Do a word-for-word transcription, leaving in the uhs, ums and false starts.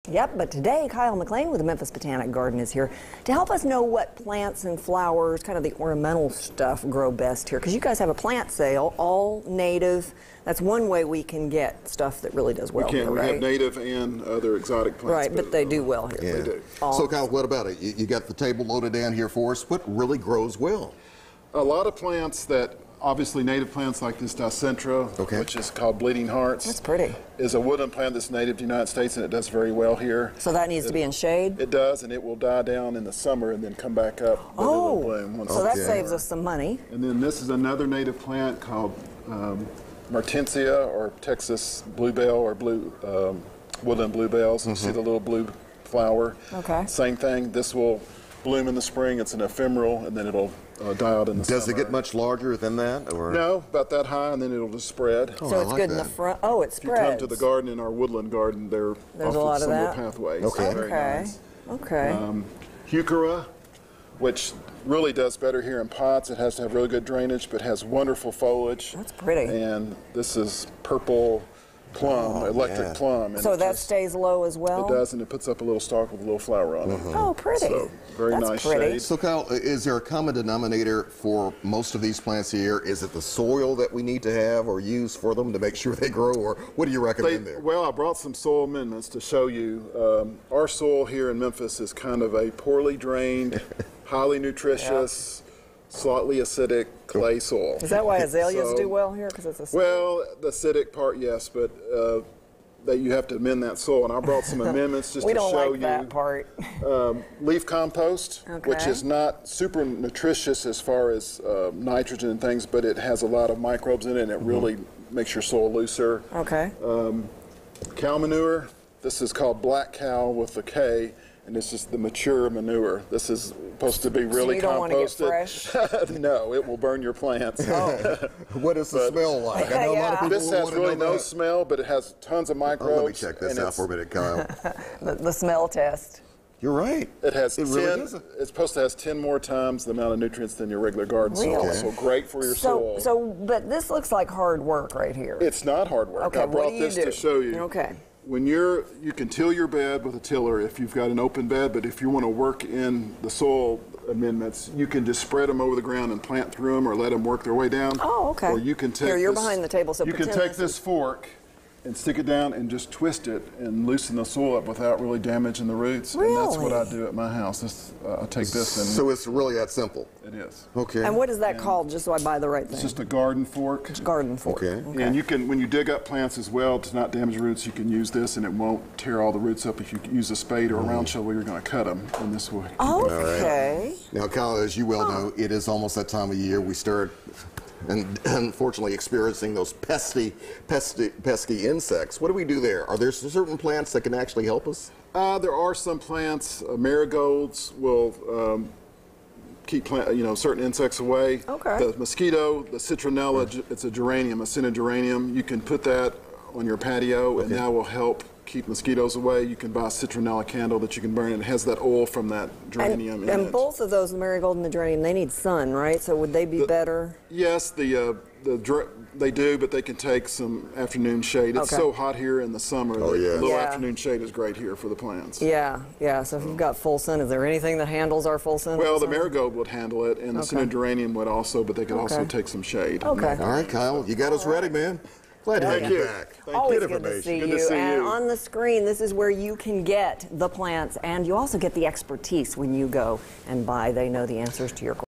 Yep, but today Kyle Mclane with the Memphis Botanic Garden is here to help us know what plants and flowers, kind of the ornamental stuff, grow best here. Because you guys have a plant sale, all native. That's one way we can get stuff that really does well we can. here, We right? have native and other exotic plants. Right, but, but they do well here. Yeah. They do. So, Kyle, what about it? You, you got the table loaded down here for us. What really grows well? A lot of plants that, obviously native plants like this Dicentra, okay. which is called bleeding hearts. That's pretty. Is a woodland plant that's native to the United States, and it does very well here. So that needs it, to be in shade? It does, and it will die down in the summer and then come back up. Oh, bloom once so it's that in. saves us some money. And then this is another native plant called um, Martensia, or Texas bluebell, or blue um, woodland bluebells. You mm-hmm. see the little blue flower. Okay. Same thing. This will bloom in the spring. It's an ephemeral, and then it'll uh, die out in the Does summer. it get much larger than that? Or? No, about that high, and then it'll just spread. Oh, so I it's like good that. in the front. Oh, it If you spreads. come to the garden, in our woodland garden, they're There's off a lot of similar that? pathways. Okay. Very Okay. nice. Okay. Um, Heuchera, which really does better here in pots. It has to have really good drainage, but has wonderful foliage. That's pretty. And this is purple plum, Oh, electric yeah. plum. And So it that just, stays low as well? It does, and it puts up a little stalk with a little flower on it. Oh, pretty. So, very That's nice pretty. shade. So, Kyle, is there a common denominator for most of these plants here? Is it the soil that we need to have or use for them to make sure they grow, or what do you They, recommend there? well, I brought some soil amendments to show you. Um, our soil here in Memphis is kind of a poorly drained, highly nutritious, slightly acidic clay soil. Is that why azaleas So- do well here? Because it's a Well, the acidic part, yes, but uh, that you have to amend that soil. And I brought some amendments just we to don't show like you. that part. Um, leaf compost, which Okay. is not super nutritious as far as uh, nitrogen and things, but it has a lot of microbes in it, and it really makes your soil looser. Okay. Um, cow manure, this is called black cow with a K, and this is the mature manure. This is supposed to be really you don't want to get composted. No, it will burn your plants. Oh. What does the But- smell like? I know a lot of Yeah. people This has want to really know no that. smell, but it has tons of Oh, microbes. let me check this and out it's- for a minute, Kyle. the, the smell test. You're right. It has It ten. really doesn't. It's supposed to have ten more times the amount of nutrients than your regular garden Really? soil. Okay. So great for your So, soil. so, but this looks like hard work right here. It's not hard work. Okay, I what brought do you this do? to show you. Okay. When you're, you can till your bed with a tiller if you've got an open bed, but if you want to work in the soil amendments, you can just spread them over the ground and plant through them, or let them work their way down. Oh, okay. Or you can take Here, you're this- behind the table, so you can pretend take this this is- fork and stick it down and just twist it and loosen the soil up without really damaging the roots. And that's what I Really? do at my house. This, uh, I take this and So it's really that simple. it is. Okay. And what is that called, just so I buy the right thing? It's just a garden fork. garden fork. Okay. And you can, when you dig up plants as well, to not damage roots, you can use this, and it won't tear all the roots up. If you use a spade or a round shovel, you're going to cut them, and this will. keep them. Okay. Now, Kyle, as you well know, it is almost that time of year we start, and unfortunately, experiencing those pesky, pesky, pesky insects. What do we do there? Are there certain plants that can actually help us? Uh, there are some plants. Uh, marigolds will um, keep plant, you know, certain insects away. Okay. The mosquito, the citronella, ge- it's a geranium, a scented geranium. You can put that on your patio, and that will help keep mosquitoes away. You can buy a citronella candle that you can burn, and it has that oil from that And, geranium in and it. both of those, the marigold and the geranium, they need sun, right? So would they be better? Yes, the uh, the dr- they do, but they can take some afternoon shade. It's Okay. so hot here in the summer. Oh, that yeah. A little Yeah. afternoon shade is great here for the plants. Yeah, yeah. So if you've got full sun, is there anything that handles our full sun? Well, the sun? marigold would handle it, and the scented geranium would also, but they could also Okay. take some shade. Okay. All right, Kyle, you got us ready, man. Glad to have Thank you you. back. Thank Always Good good to information. see Good you. to see and you. on the screen, this is where you can get the plants, and you also get the expertise when you go and buy. They know the answers to your questions.